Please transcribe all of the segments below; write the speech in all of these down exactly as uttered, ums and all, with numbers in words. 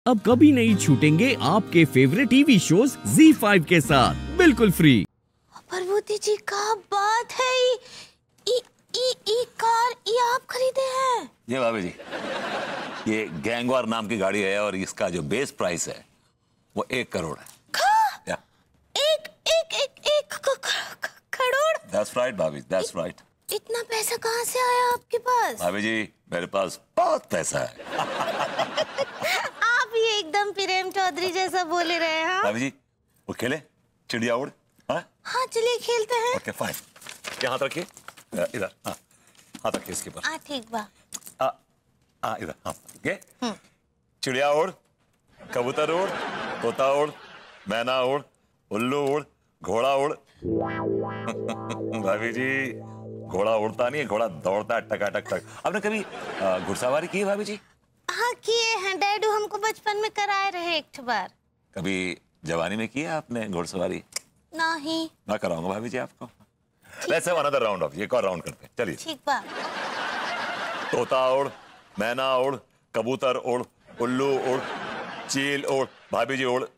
अब कभी नहीं छूटेंगे आपके favourite TV shows Zee five के साथ बिल्कुल फ्री। प्रभुति जी का बात है, ई, ई, ई, ई कार ये आप खरीदे हैं? ये भाभी जी, ये गैंगवार नाम की गाड़ी है और इसका जो बेस प्राइस है वो एक करोड़ है। का? एक एक एक एक करोड़? That's right भाभी, that's right। इतना पैसा कहाँ से आया आपके पास? भाभी जी मेरे पास बहुत पैसा है। आप ये एकदम प्रेम चौधरी जैसा बोले रहे हैं। भाभी जी वो खेले चिड़िया उड़? हाँ हाँ चलिए खेलते हैं। ओके फाइन, ये हाथ रखिए इधर, हाँ हाथ रखिए इसके ऊपर। हाँ ठीक बा। हाँ हाँ इधर, हाँ ओके। चिड़िया उड़, कबूतर उड़, तोता उड़, मैना उड़, उल्लू उड़, घोड़ा उड़। भाभी जी घोड़ा उड़ता नहीं है, घोड़ा दौड़ता है टका टक टक। आपने कभी घुड़सवारी की है भाभी जी? हाँ किए हैं, डैडू हमको बचपन में कराए रहे एक बार। कभी जवानी में की है आपने घुड़सवारी? नहीं। मैं कराऊंगा भाभी जी आपको। Let's have another round of, एक और राउंड करते हैं, चलिए। ठीक बा। तोता उड़, मैना उड़, कबूतर उड़, उल्लू उड़, चील उड़, भाभी जी उड़।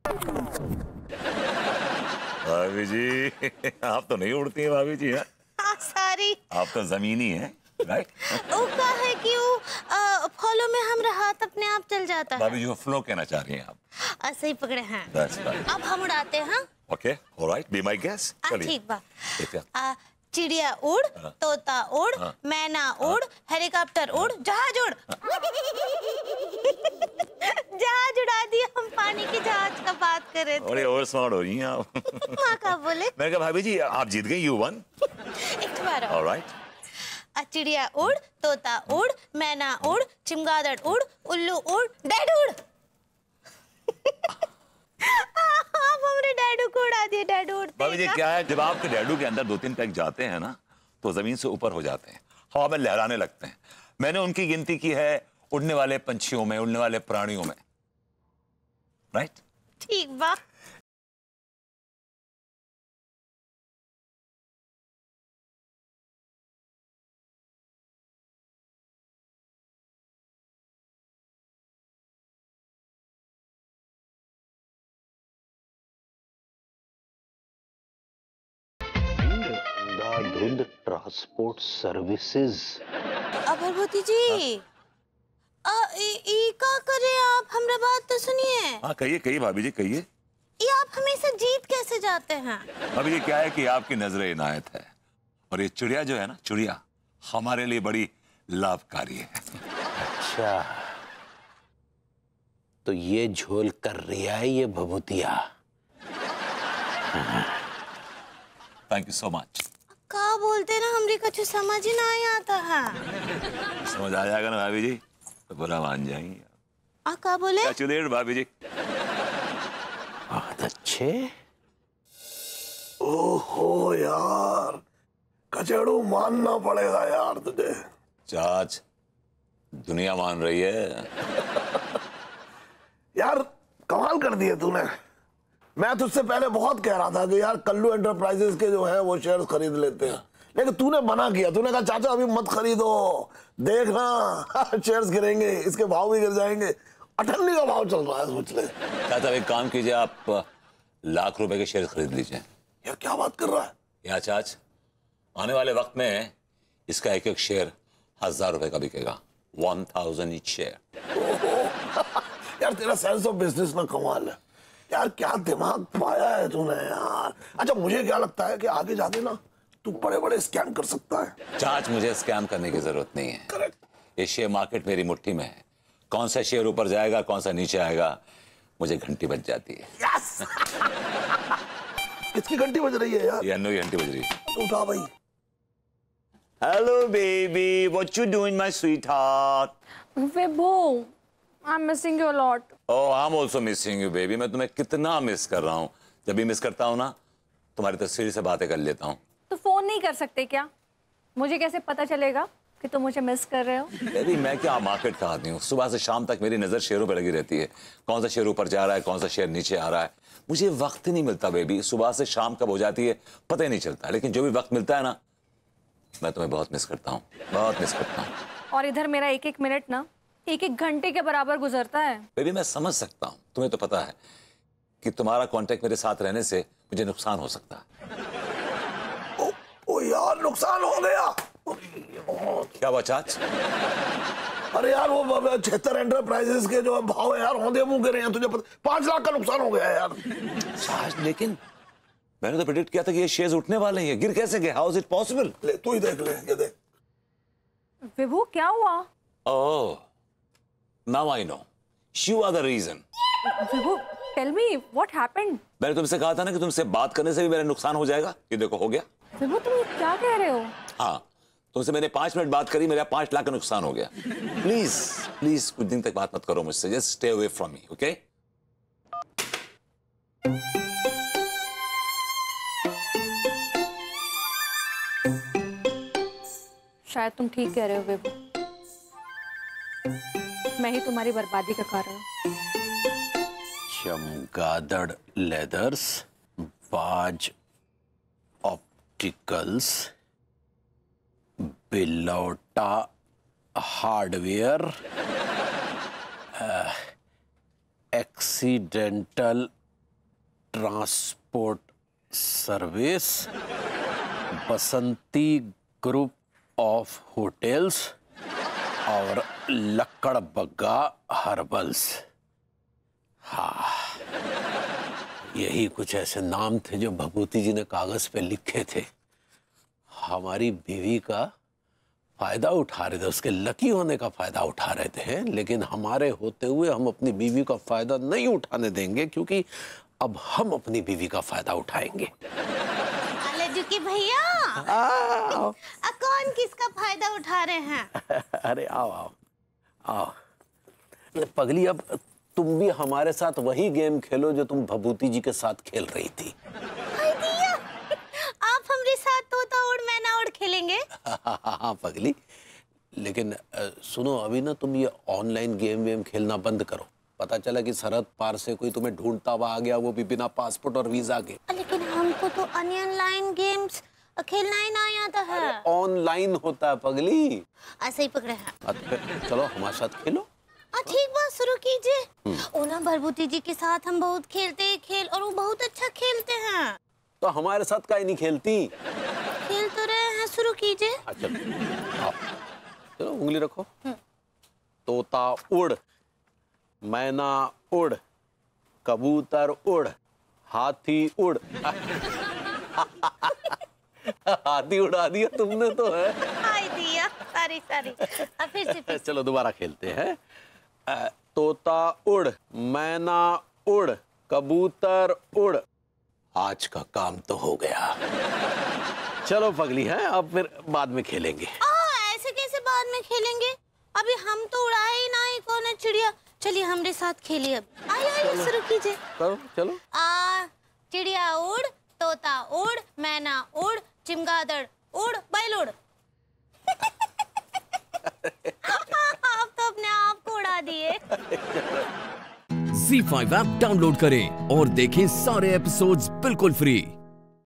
भाभी जी आप तो नहीं उड़ती हैं भाभी जी। है सॉरी, आप तो जमीनी है, राइट? वो का है कि वो फॉलो में हमरा हाथ अपने आप चल जाता है। भाभी जी वो फ्लो कहना चाह रही हैं आप। ऐसे ही पकड़े हैं। That's right। अब हम उड़ाते हैं। Okay alright, be my guest. चलिए ठीक बा। देखिए आ, चिड़िया उड़, तोता उड़, मैना उड़, हेलीकॉप्टर उड़, जहाज उड़। जहाज उड़ा दिया, हम पानी के जहाज का बात कर रहे थे। अरे और स्मार्ट हो रही हैं आप। माँ का बोले। मैंने कहा भाभी जी आप जीत गई, यू वन। एक बार और। ऑलराइट। चिड़िया उड़, तोता उड़, मैना उड़, चमगादड़ उड़, उल्लू उड़, डैड उड़। आप हमरे डैडू को उड़ा दिए, डैडू उड़ते भाभी जी क्या है, जब आपके डैडू के अंदर दो तीन पैक जाते हैं ना तो जमीन से ऊपर हो जाते हैं, हवा में लहराने लगते हैं। मैंने उनकी गिनती की है उड़ने वाले पंछियों में, उड़ने वाले प्राणियों में, राइट? ठीक बा। धुंध ट्रांसपोर्ट सर्विसेज। अभरभूति जी, आ, ई, ई का करे आप, हमरा बात तो सुनिए। हाँ कहिए कहिए भाभी जी कहिए। ये आप हमेशा जीत कैसे जाते हैं? भाभी जी क्या है कि आपकी नजर इनायत है और ये चिड़िया जो है ना, चिड़िया हमारे लिए बड़ी लाभकारी है। अच्छा तो ये झोल कर रही है ये भभूतिया। Thank you so much. का बोलते ना, हमरे कुछ समझ ही नहीं आता है। समझ आ जाएगा ना भाभी जी तो बुरा मान जाएंगे। आ का बोले? भाभी जी बहुत अच्छे। ओहो यार, कचड़ू मानना पड़ेगा यार तुझे। चाच दुनिया मान रही है। यार कमाल कर दिया तूने। मैं तुझसे पहले बहुत कह रहा था कि यार कल्लू एंटरप्राइजेस के जो है वो शेयर्स खरीद लेते हैं, लेकिन तूने मना किया। तूने कहा चाचा अभी मत खरीदो, देखना शेयर्स गिरेंगे, इसके भाव भी गिर जाएंगे। अठन्नी का भाव चल रहा है, सोच ले। चाचा एक काम कीजिए, आप लाख रुपए के शेयर खरीद लीजिए। यार क्या बात कर रहा है या चाच, आने वाले वक्त में इसका एक एक शेयर हजार रुपए का बिकेगा। One thousand each share. यार तेरा सेंस ऑफ बिजनेस ना कमाल है यार, क्या दिमाग पाया है तूने यार। अच्छा मुझे क्या लगता है कि आगे जाके ना तू बड़े बड़े स्कैम कर सकता है। चाच मुझे स्कैम करने की जरूरत नहीं है। करेक्ट। ये शेयर मार्केट मेरी मुट्ठी में है। कौन सा शेयर ऊपर जाएगा कौन सा नीचे आएगा मुझे घंटी बज जाती है। यस। किसकी घंटी बज रही है यार? ये अन्नू की घंटी बज रही है। उठा भाई। Hello baby, what you doing my sweetheart? Vibhu, I'm missing you a lot. Oh, I'm also missing you, baby. मैं तुम्हें कितना मिस कर रहा हूँ। जब भी मिस करता हूँ ना, तुम्हारी तस्वीर से बातें कर लेता हूँ। तो फोन नहीं कर सकते क्या? मुझे कैसे पता चलेगा कि तुम मुझे मिस कर रहे हो? बेबी मैं क्या मार्केट का आदमी हूँ, सुबह से शाम तक मेरी नजर शेयरों पे लगी रहती है। कौन सा शेयर ऊपर जा रहा है, कौन सा शेयर नीचे आ रहा है, मुझे वक्त ही नहीं मिलता बेबी। सुबह से शाम कब हो जाती है पता ही नहीं चलता, लेकिन जो भी वक्त मिलता है ना, मैं तुम्हें बहुत मिस करता हूँ, बहुत मिस करता हूँ। और इधर मेरा एक एक मिनट ना एक एक घंटे के बराबर गुजरता है। बेबी मैं समझ सकता हूँ, तुम्हें तो पता है कि तुम्हारा कांटेक्ट मेरे साथ रहने से मुझे नुकसान हो सकता है। ओ, ओ यार नुकसान हो गया। क्या हुआ चाच? अरे यार वो छहत्तर एंटरप्राइजेस के जो भाव है यार औंधे मुंह गिरे हैं, तुझे पता पांच लाख का नुकसान हो गया है यार। चाच लेकिन मैंने तो प्रेडिक्ट किया था कि ये शेयर्स उठने वाले हैं, गिर कैसे गए? How is it possible? ले तू ही देख ले, ये देख। विभू क्या हुआ? Oh now I know, you are the reason. Vibhu tell me what happened. मैंने तुमसे कहा था ना कि तुमसे बात करने से भी मेरा नुकसान हो जाएगा, ये देखो हो गया। विभू तुम क्या कह रहे हो? हाँ तुमसे मैंने पांच मिनट बात करी, मेरा पांच लाख का नुकसान हो गया। प्लीज प्लीज कुछ दिन तक बात मत करो मुझसे, just stay away from me, okay? शायद तुम ठीक कह रहे हो विभू, मैं ही तुम्हारी बर्बादी का कारण हूँ। Chamgadar leathers, Baaz opticals, Bilauta hardware, accidental transport service, Basanti group of hotels और लक्कड़ बग्गा हर्बल्स। हाँ यही कुछ ऐसे नाम थे जो भभूति जी ने कागज पे लिखे थे। हमारी बीवी का फायदा उठा रहे थे, उसके लकी होने का फायदा उठा रहे थे, लेकिन हमारे होते हुए हम अपनी बीवी का फायदा नहीं उठाने देंगे, क्योंकि अब हम अपनी बीवी का फायदा उठाएंगे। कि भैया आओ। आ, कौन किसका फायदा उठा रहे हैं? अरे आओ आओ आओ पगली, अब तुम भी हमारे साथ वही गेम खेलो जो तुम भभूति जी के साथ खेल रही थी। हाय दिया, आप हमारे साथ तोता उड़ मैना उड़ खेलेंगे? हाँ पगली, लेकिन सुनो अभी ना तुम ये ऑनलाइन गेम वेम खेलना बंद करो। पता चला कि सरहद पार से कोई तुम्हें ढूंढता हुआ आ गया, वो भी बिना पासपोर्ट और वीजा के। लेकिन हमको तो ऑनलाइन गेम्स खेलना ही नहीं आता है। ऑनलाइन होता है पगली। ऐसे ही पकड़े हैं। फिर चलो हमारे साथ खेलो। आ, ठीक बात शुरू कीजिए। ओना भभूति जी के साथ हम बहुत खेलते हैं खेल, और वो बहुत अच्छा खेलते हैं। तो हमारे साथ काहे नहीं खेलती? खेल तो रहे हैं, शुरू कीजिए। अच्छा आओ, चलो उंगली रखो। तोता उड़, मैना उड़, कबूतर उड़, हाथी उड़। हाथी उड़ा दिया तुमने तो है। हाय दिया, सॉरी सॉरी। अब फिर से फिर। चलो दोबारा खेलते हैं। तोता उड़, मैना उड़, कबूतर उड़। आज का काम तो हो गया। चलो पगली है, अब फिर बाद में खेलेंगे। आ, ऐसे कैसे बाद में खेलेंगे? अभी हम तो उड़ाए ही नहीं कौन है चिड़िया। चलिए हमारे साथ खेलिए। अब आइए आइए शुरू कीजिए। करो चलो। आ चिड़िया उड़, तोता उड़, मैना उड़, चिमगादड़ उड़, बैल उड़। आप तो अपने आप को उड़ा दिए। ज़ी फाइव ऐप डाउनलोड करें और देखें सारे एपिसोड्स बिल्कुल फ्री।